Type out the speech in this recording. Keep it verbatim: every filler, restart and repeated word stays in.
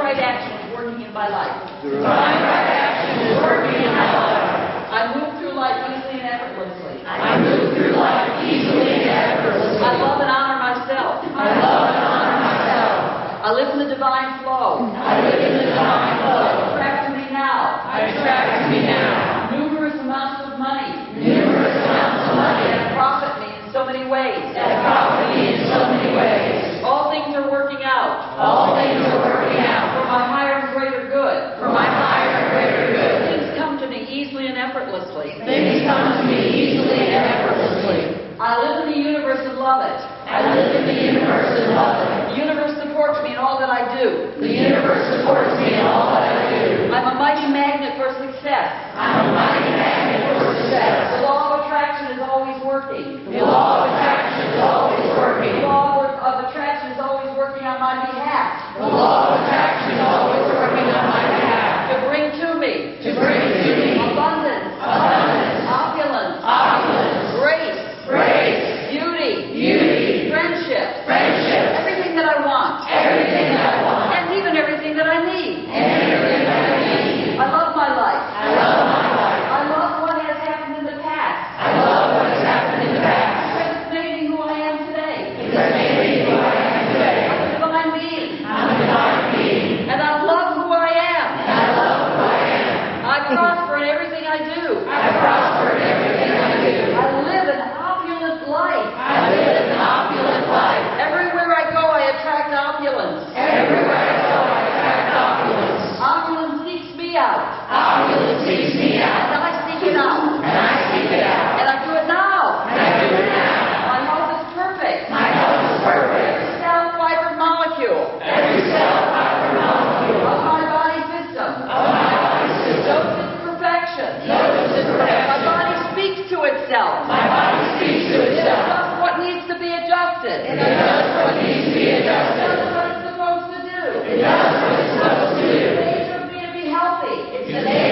right action is working in my life. Divine right action is working in my life. I move through life easily and effortlessly. I move through life easily and effortlessly. I love and honor myself. I love and honor myself. I live in the divine flow. I live in the divine flow. Attract to me now. I attract to me now. Numerous amounts of money. Numerous amounts of money. That profit me in so many ways. That profit me in so many ways. All things are working out. All things are working out. For my higher and greater good. For my higher and greater good. Things come to me easily and effortlessly. Things come to me easily and effortlessly. I live in the universe and love it. I live in the universe and love it. The universe supports me in all that I do. The universe supports me in all that I do. I'm a mighty magnet for success. I'm a mighty magnet for success. The law of attraction is always working. The law of attraction is always working. The law of attraction is always working on my behalf. The law of attraction is always working on my behalf. To bring to me. To bring to me. Abundance. Abundance. Opulence. Opulence. Grace. Grace. Beauty. Beauty. Friendship. Friendship. Everything that I want. Everything that I want. And even everything that I need. And everything that I need. I love my life. I love my life. I love what has happened in the past. I love what has happened in the past. Because it's made me who I am today. Because it made me who I am today. I'm a divine being. I'm a divine being. And I love who I am. And I love who I am. I prosper in everything I do. I prosper in everything I do. I live an opulent life. I live an opulent life. Everywhere I go, I attract opulence. Everywhere I go, I attract opulence. Opulence seeks me out. Opulence seeks me And out. I seek it out. And I seek it out. And I do it now. And I do it now. My health is perfect. My health is perfect. Every cell, fiber, molecule Every cell, fiber, molecule of my body system of my body system knows its perfection. knows its My perfection. body speaks to itself. My body speaks to It itself. does what needs to be adjusted. It does what needs to be It adjusted. does what it's supposed to do. It does what it's supposed to do. It's an age of me to be healthy. It's an age